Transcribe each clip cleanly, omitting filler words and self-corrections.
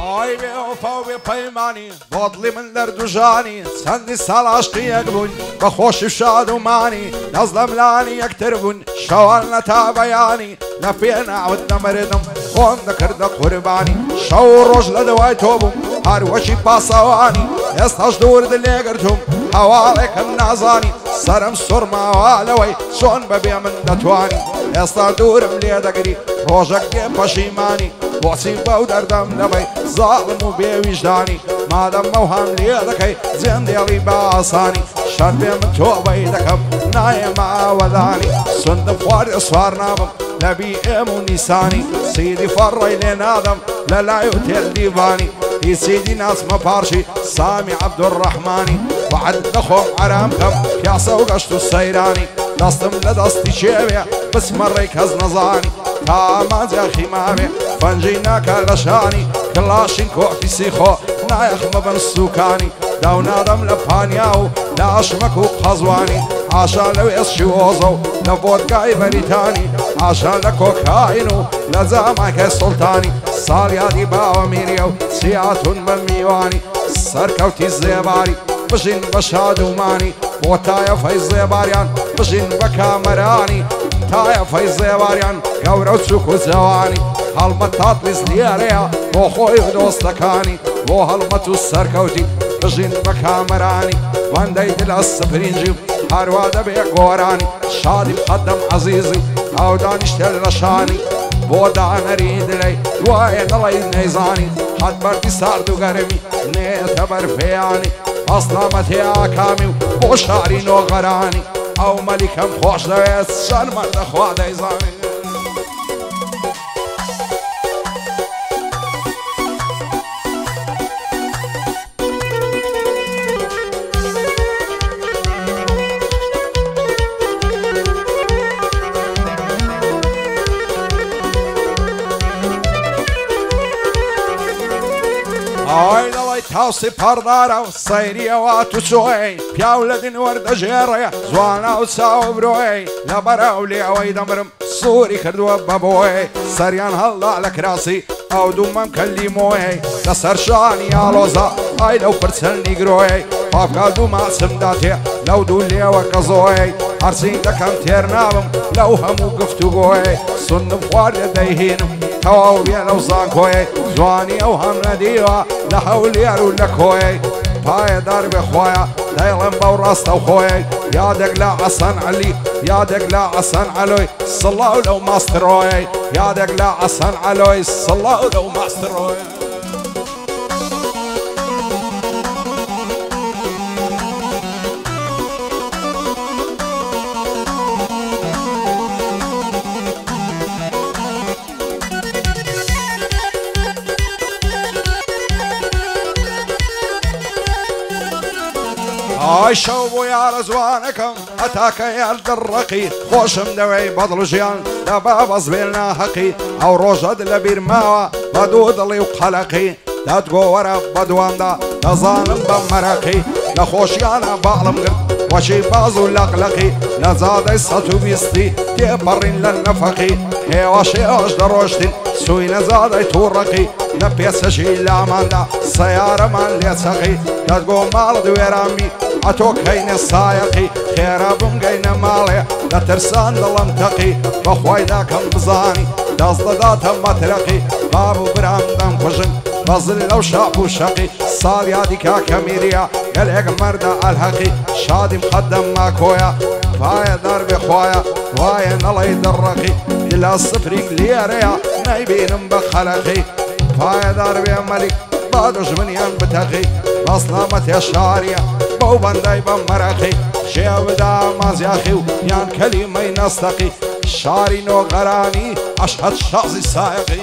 ئای بێ وەفا و بێ پەیمانی بۆدڵی من دەردوژانی چەندی ساڵ عاشقیەک بوون بە خۆشی و شادومانی دەست لە ملانی یەکتر بوون شەوان لە تا بەیانی لە پێ ناوت نەمەردم خۆم دەکردە قوربانی شەو و ڕۆژ لە دوای تۆ بووم هەروەکی پاسەوانی ئێستاش دوورد لێگرتوم هەواڵێکم نازانی سرم سوڕماوە لەوەی چۆن بەبێ من دەتوانی ئێستا دوورم لێ دەگری ڕۆژێک دێ پەشیمانی بۆچی بەو دەردەم دەبەی زاڵم و بێویژدانی مادەم مەوهام لێ دەکەی جێم دێڵی بە ئاسانی شەر بێ من تۆ بەی دەکەم نایە ماوەدانی سندم خواردە سوار نابم لەبی ئێم و نیسانی سیدی فەڕڕی لێ نادەم لە لای و تێل دیوانی هیچیدی ناسمە پارشی سامی عەبدوڕەحمانی بەعەد دەخۆم ئارام کەم پیاسە و گەشت و سەیرانی دەستم لە دەستی چێوێ بچمەڕێی کەس نەزانی تا ئامانجێخی ماوێ فەنجەی ناکە لە شانی کڵاشین کۆفیسی خۆ نایەخمە بن سوکانی داونادەم لە پانیا و لە ئاشمەک و قەزوانی ئاشا لە وێسشی وۆزە و لە ڤۆدگای بەریتانی ئاشا لە کۆکاین و لە جاماکە سوڵتانی ساڵیادی باوە میریە و چیاتون بە میوانی سەرکەوتی زێباری بژین بە شادومانی بۆ تایەفەی زێباریان بژین بە کامەرانی تایەفەی زێباریان گەورە و چووک و جەوانی هەڵمەت تاتلیز لێرەیە بۆ خۆی و دۆستەکانی بۆ هەڵمەت و سەرکەوتی بژین بە کامەرانی وەندەی دلە سپرینجی هەروە دەبێ گۆرانی شادی قەدەم عەزیزی ئەو دانیشتە لە شانی بۆ دانەری دلەی دوایە دڵی نەیزانی حەد بەردی سارد و گەرمی نێتە بەرپێیانی ئەسڵامەتی ئاکامی و بۆ شاری نۆغەرانی ئەو مەلیکەم خۆش دەوێت شەرمەندە خوا دەیزانی ئای دەڵی تاوسی پەردارە و سەیریەوە تو چۆی پیاو لە دین وەردەژێڕێ جوانە و چاوە برۆی لە بەرەو لێەوەی دەمرم سووری کردووە بەبۆی سەریان هەڵدا لە کراسی ئەو دوومەم کەلی مۆی لەسەر شانی ئالۆزە ئای لەو پرچەل نیگرۆی پاکا دوو ماچم داتێ لەو دوو لێوە کەزۆی هەرچی دەکەم تێر نابم لەو هەموو گفتوگۆی سندم خواردە دەیهێنم تەواو بێ لەو زانکۆی جوانی ئەو هەم نەدیوە لە هەولێر و لە کۆی پایەدار بێ خۆیە دەیڵم بەو ڕاستە و خۆی یادێک لە حەسەن عەلی یادێک لە حەسەن عەلۆی سڵاو لەو ماسترۆی یادێک لە حەسەن عەلۆی سڵاو لەو ماسترۆی ئای شەو بۆ یارە جوانەکەم هەتاکە یار دڕەقی خۆشم دەوێی بەدڵ ژیان لە بابەز بێن ناحەقی ئەو ڕۆژەت لە بیر ماوە بە دوو دڵی و قەلەقی دەتگۆ وەرە بە دوامدا دەزانم بە مەرەقی لە خۆشیانە باڵم گرت وەشی باز و لەقلەقی لە جادەی 120 تێپەڕین لە نەفەقی هێوە شێوەش دەڕۆشتین سووی نەزادەی تووڕەقی لە پێچەشی لاماندا سەیارەمان لێچەقی دەتگۆ ماڵ دوێرامی ئەتۆ کەینە سایەقی خێرا بمگەینە ماڵێ لە ترسان دڵم تەقی بەخوای داکەم بزانی دەست دەداتە مەترەقی باب و برام دەم کوژن بەزل لەو شاپ و شەقی ساڵ یادی کاکە میریە گەلێک مەردە ئەلحەقی شادیم قەدەم ماکۆیە پایەدار بێ خوایە وایە نەڵەی دڕەقی دلا سفرێک لێرەیە نەیبینم بە خەلەقی پایەدار بێ مەلیک با دژمنیان بتەقی بەسڵامەتێ شاریە بەو بەندای بە مەرەقی شێو بدا مازیاخی و یان کەلیمەی نەستەقی شاری نۆغەرانی ئەشهەد شازی سایقی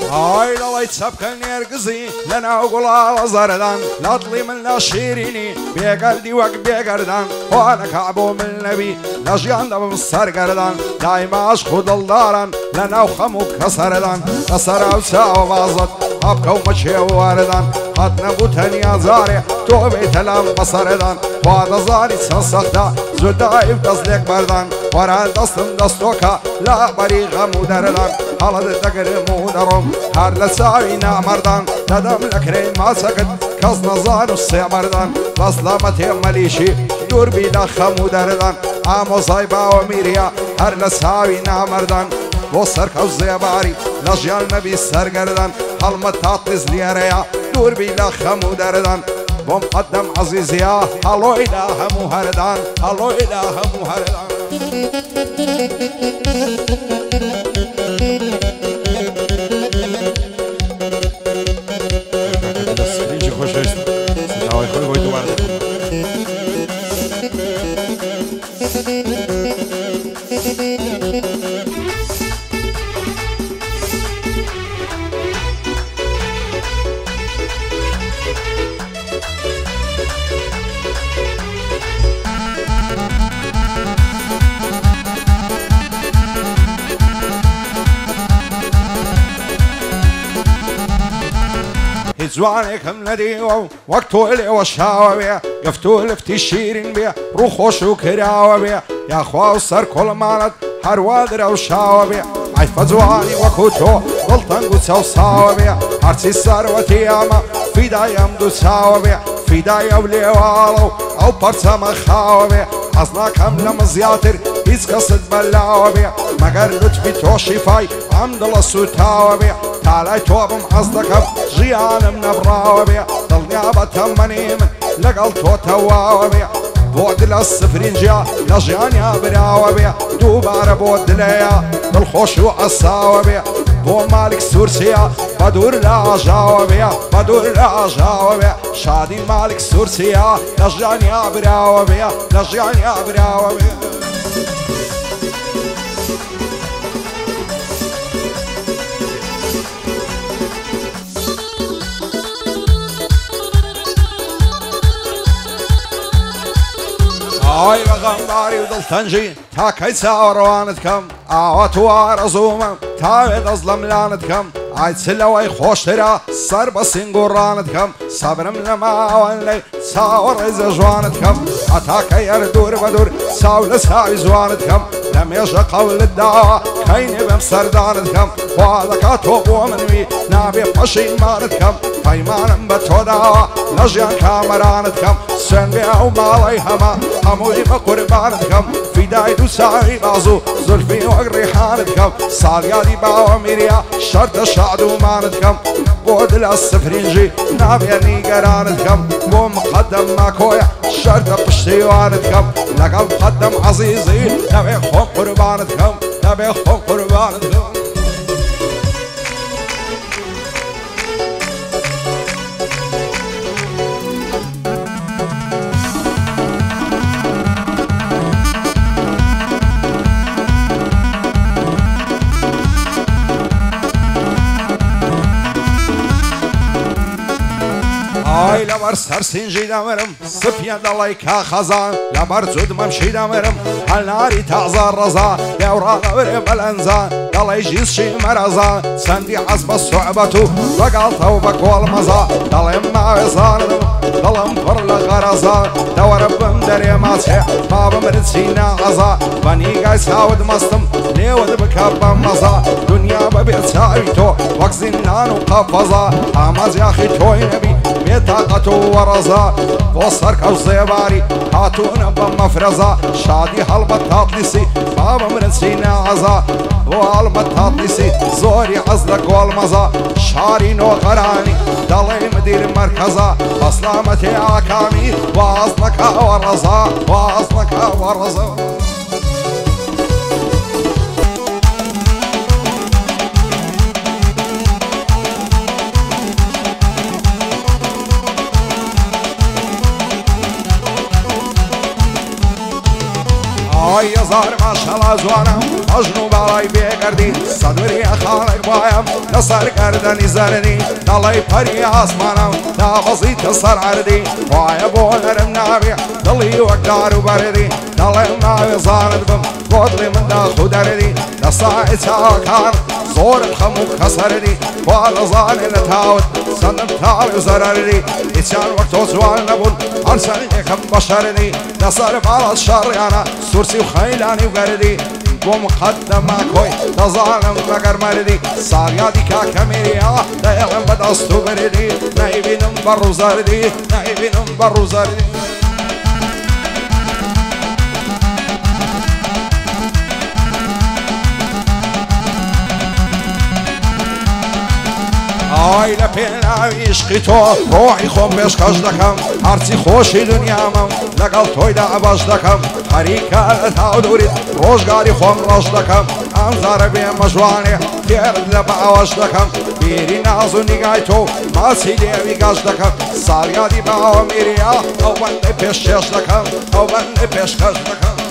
هاي لا يتسبك نرقزي لنا وقول زردان لا طلي من لا شيريني بيقردي وق بيقردان وانا كعبو من النبي لا جيان دم السر قردان دايما اشخد الداران لنا وخمو كسردان كسر وساو بازت ابكو مشي واردان خدنا بوتنيا زاري توبي تلام بصردان وهذا زاري سنسختا زدائف دزلك بردان ورا دستم دستوكا لا بريغة مدردان حالة دقر مودرم هر لساوي نامردان ددم لكرين ما سكت كز نزان السيمردان بسلامتي مليشي دور بيدا خمودردان عامو صايبا وميريا هر لساوي نامردان وصر كوزي باري لجيال نبي سرگردان حلمت تاتز ليريا دور بيدا خمودردان ومقدم عزيزيا هلو إله مهردان هلو إله مهردان زوانكم نديو وقتو اللي وشاوة بيه قفتو لفتي الشيرين بيه روخوش وكراوة بيه يا خوا وصر كل مالت هروادر وشاوة بيه عيفة زواني وكوتو غلطان قدسة وصاوة بيه هرسي السروة ياما في دايم دو ساوة بيه في دايم ليوالو او برسا مخاوة بيه حصنا كاملة مزياتر هيز قصد بلاوة بيه مگر لطفي توشي فاي عمد الله سوتاوة بيه تعالي توبم حصدكم جيان من براوة بيه ضلني عبتمني من لقل توتواوة بيه بود للصفرين جا لجيان يا براوة بيه دوبار بود ليا بالخوش وعصاوة بيه بو مالك سورسيا بدور لا جاوة بيه بدور لا جاوة بيه شادي مالك سورسيا لجيان يا براوة بيه لجيان يا براوة بيه هاي بغنباري ودل تنجي تا كيسا وروانتكم آوات وارزومم تاويد أظلم لانتكم عيد سلوي خوش ترى صار بسين قرانتكم صبرم لما ولي ساور إذا جوانتكم عتاك يردور بدور ساول ساوي زوانتكم لم يجا قول الدعوة كين بمسر دانتكم وهذا كاتوب ومنوي نابي بشي مانتكم فيمان بتو دعوة لجيان كامرانتكم سن بيعو مالي هما هموي بقربانتكم في دايدو ساوي بازو زلفي وقريحانتكم صاليالي باو ميريا شرط شعدو مانتكم بود للصفرينجي نابيني قرانتكم بو مقدم ماكويا شرط بشتيوانتكم لقل مقدم عزيزي نبي خون قربانتكم نبي خون قربانتكم هاي لبر سرسنجي دمرم سفيا دلايكا خزان لبر زود ممشي دمرم هالناري تعزار رزا دورا غورم الانزان دلاي جيس شي مرزا سندي عزب الصعبتو بقالتا وبقوال مزا دلاي ما وزان دلم فرل غرزا دور بمدري ماسح باب مرسينا عزا بني قاي ساود مستم ليود بكبا مزا دنيا ببيت سايتو وقزنان وقفزا حماز يا اخي توي نبي بطاقته ورزا وصر كوزي باري هاتونا بمفرزا شادي هالبطاطلسي بابا مرسينا عزا والبطاطلسي زوري عزلك والمزا شاري نو غراني دلي مدير مركزا بسلامتي عكامي وعزلك ورزا وعزلك ورزا هاي زار ما شاء الله زوانا أجنو بالاي بيقر کردی صدوری خالق بایم نصر کردنی زردی دلی پری آسمانم نابزیت سر عردی وای بولرم نابی دلی وقدار و بردی دلی نابی زارد بم گودلی من دا خودردی نصای چاکان زور خمو خسردی والا زانی نتاود سندم تاوی زرردی ایچان وقتو جوان نبون هرچن یکم بشردی نصر بالا شریانا سرسی و خیلانی و گردی ومقدم كوي تظالم مقر مردي صاغياتي كاميريا دايغن بدستو بردي نايبين برو زردي نايبين برو زردي آی لپین عشقی تو روحی خون بشکش دکم هرچی خوشی دنیامم لگل توی دا باش دکم حریکت ها دورید روزگاری خون راش دکم انظر بیم مجوانی تیرد لب آواش دکم بیری ناز و نگای تو ماسی دیوی گاش دکم سالیادی با میریا او بند پیش چش دکم او بند پیش کش دکم